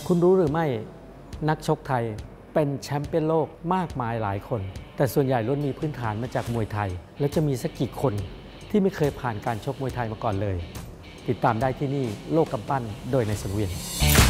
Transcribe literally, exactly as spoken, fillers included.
คุณรู้หรือไม่นักชกไทยเป็นแชมป์เปี้ยนโลกมากมายหลายคนแต่ส่วนใหญ่ล้วนมีพื้นฐานมาจากมวยไทยและจะมีสักกี่คนที่ไม่เคยผ่านการชกมวยไทยมาก่อนเลยติดตามได้ที่นี่โลกกำปั้นโดยนายสังเวียน